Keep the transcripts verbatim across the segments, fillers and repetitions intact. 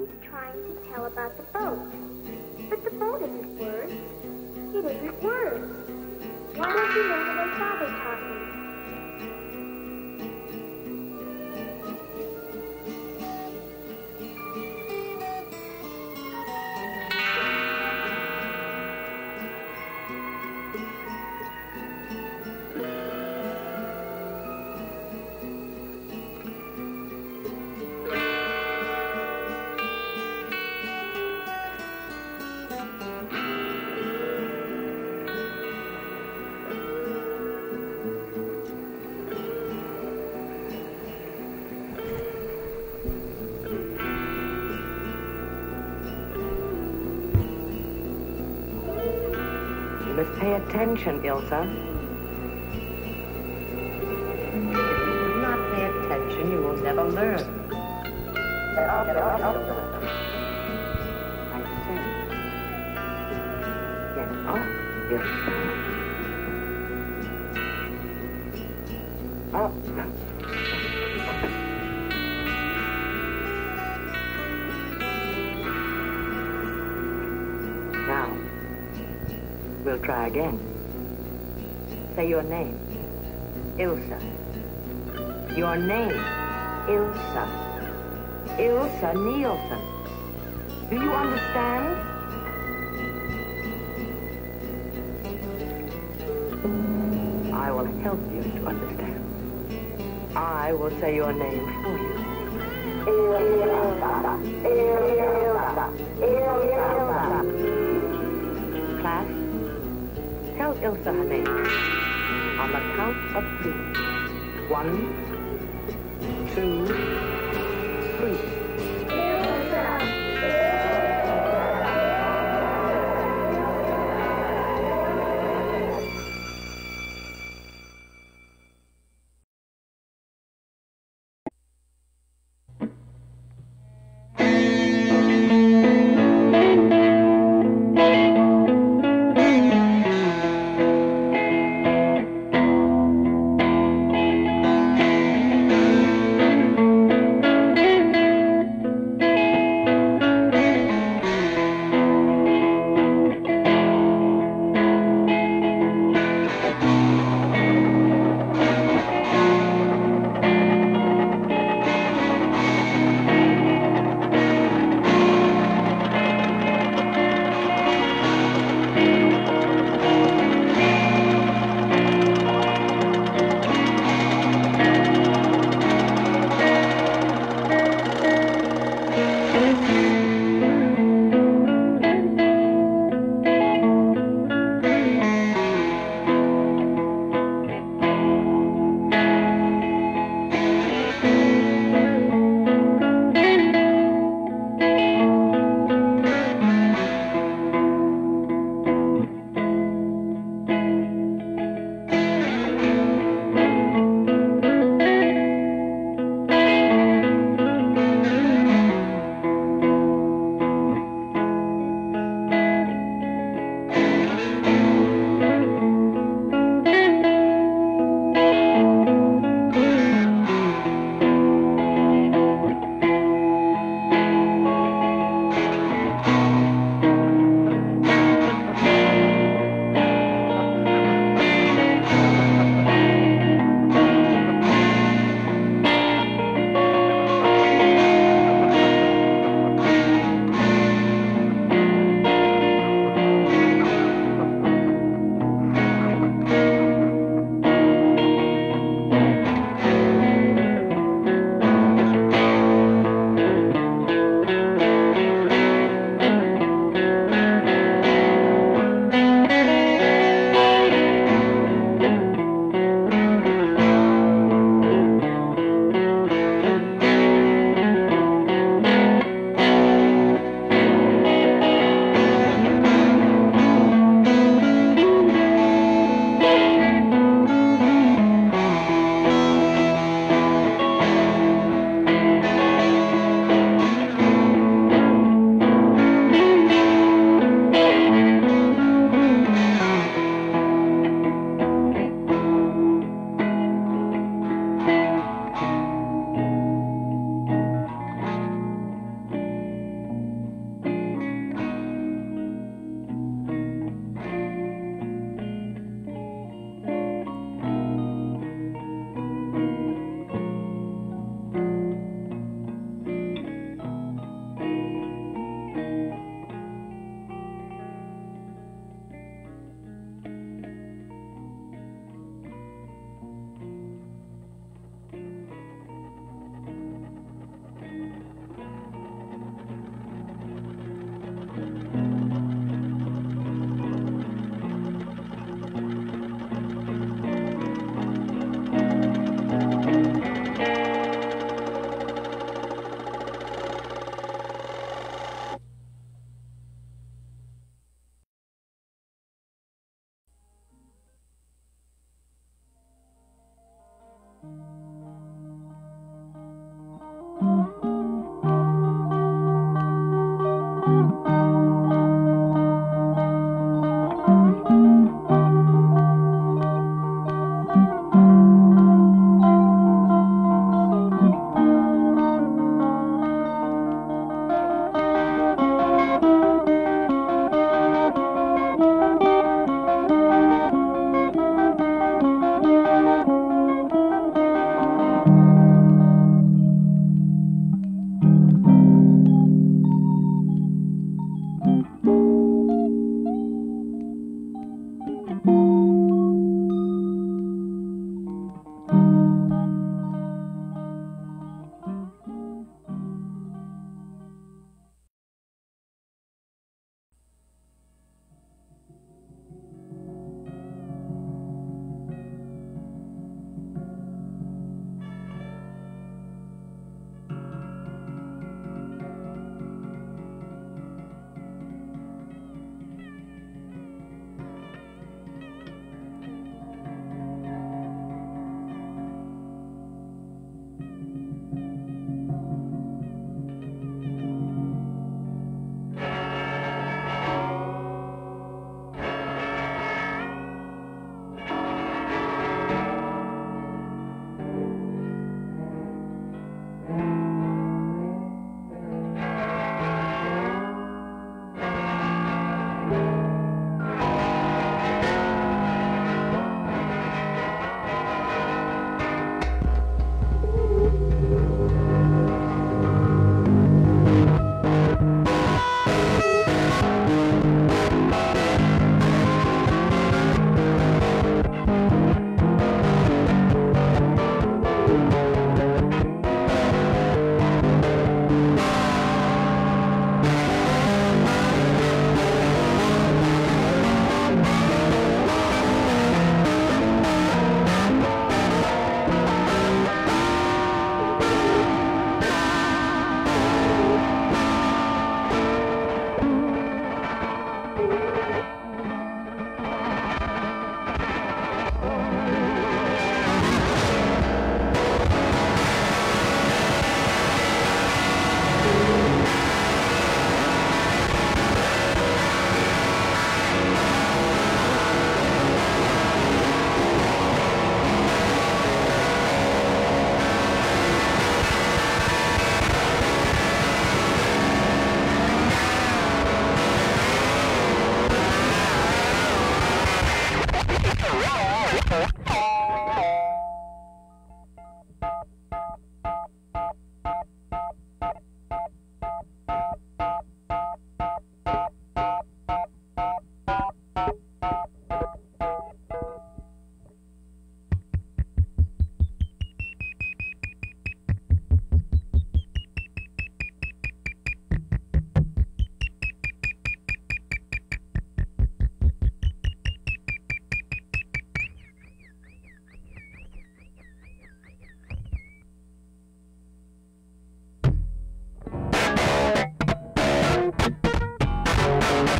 he's trying to tell about the boat. But the boat isn't words. It isn't words. Why don't you learn the way Father taught me? You must pay attention, Ilsa. If you do not pay attention, you will never learn. I say, get up, Ilsa. Up. Now, we'll try again. Say your name. Ilsa. Your name. Ilsa. Ilsa Nielsen. Do you understand? I will help you to understand. I will say your name for you. Ilsa. Ilsa. Ilsa. Class, tell Ilsa her name. On the count of three. One, two, three.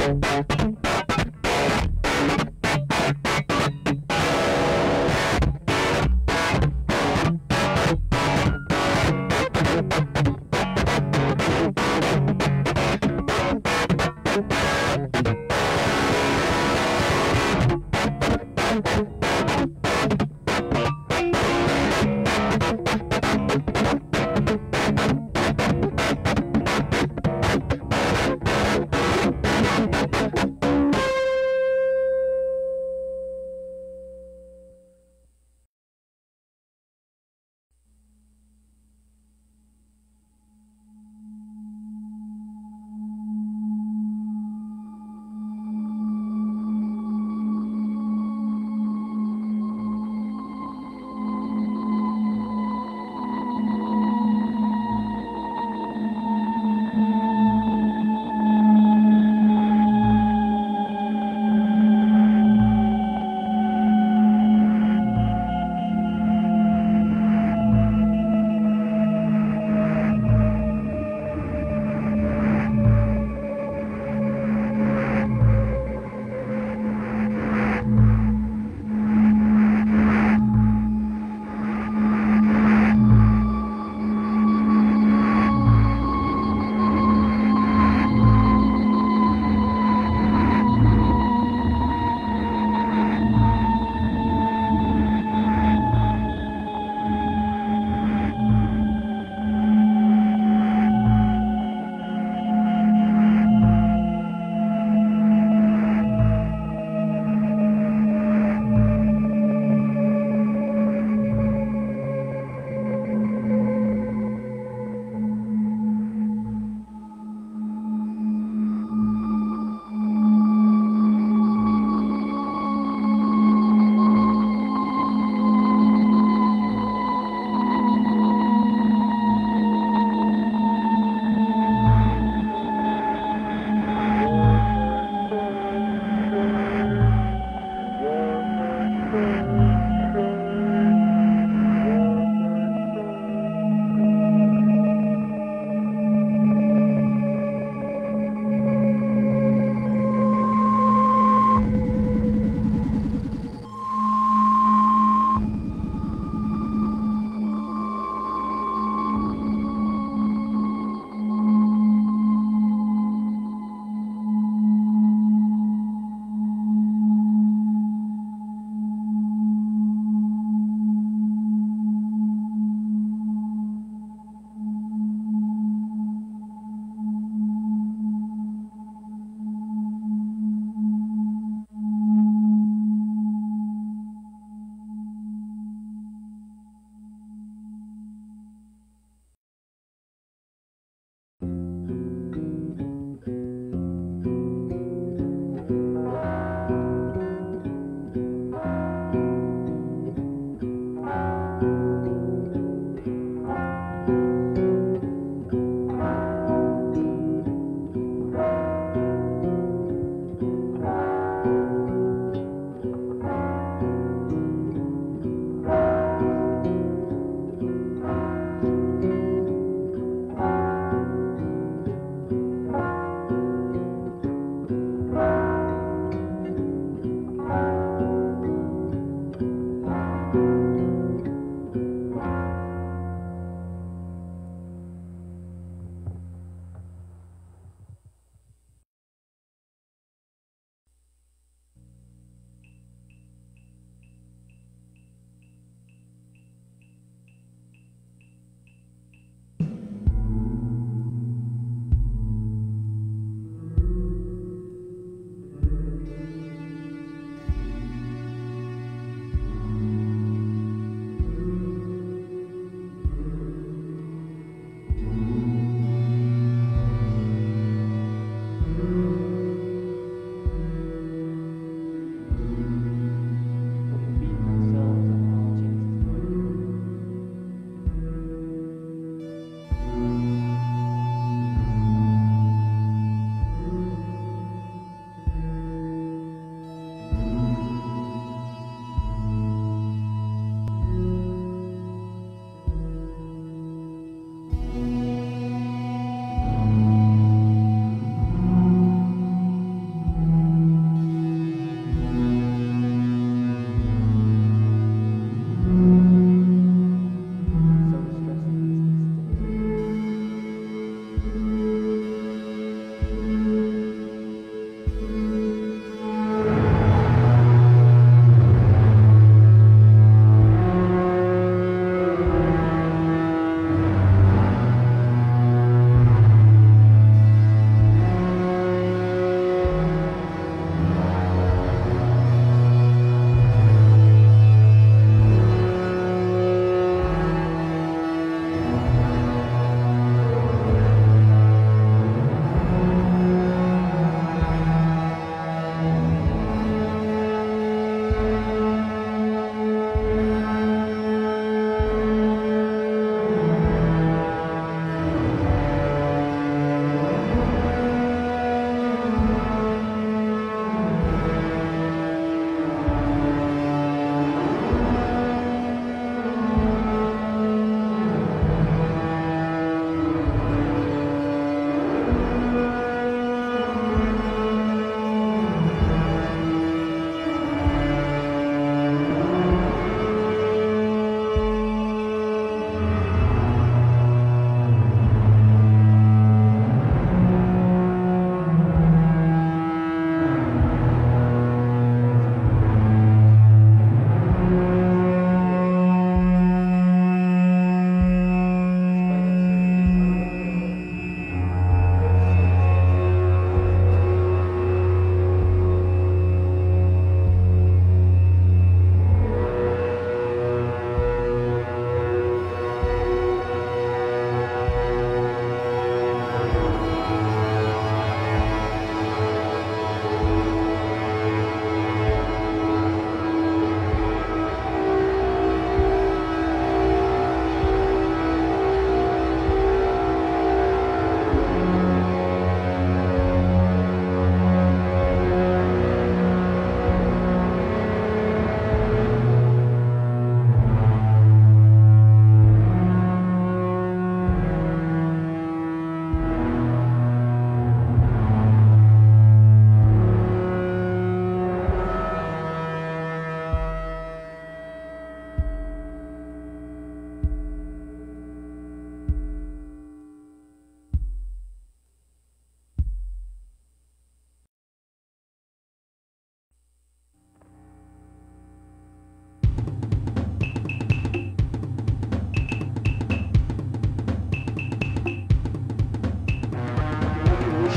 Thank you.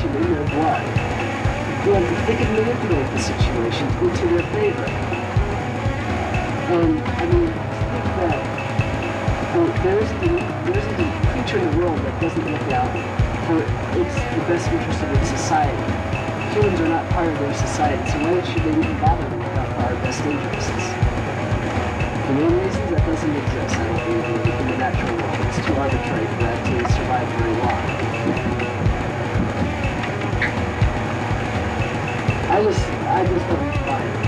corruption in their blood. And they can manipulate the situation into their favor. And, I mean, think that well, there isn't, a, there isn't a creature in the world that doesn't look out for its, the best interest of its society. Humans are not part of their society, so why should they even bother to look out for our best interests? For main reasons, that doesn't exist, I don't believe, in, in the natural world. It's too arbitrary for that to survive very long. I just, I just don't buy it.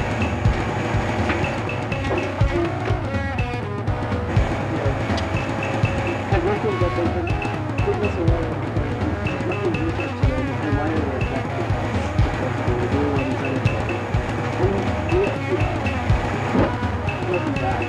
And one thing that they can give us away is nothing research today, and why are they affected us? Because we're doing all these other things. And we have to look back.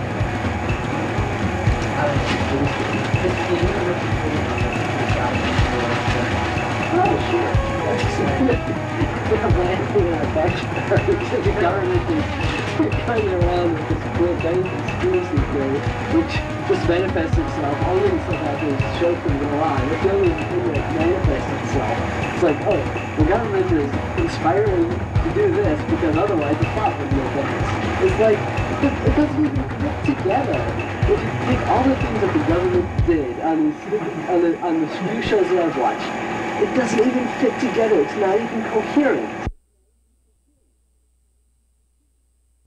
Oh, sure. We have landing in our backyard. The government is going around with this cool giant conspiracy theory, which just manifests itself only until that the show can go on. It's the only thing that manifests itself. It's like, oh, the government is conspiring to do this because otherwise the plot would be advanced. It's like, it, it doesn't even fit together. If you think all the things that the government did on these, on the, on the few shows that I've watched, it doesn't even fit together. It's not even coherent.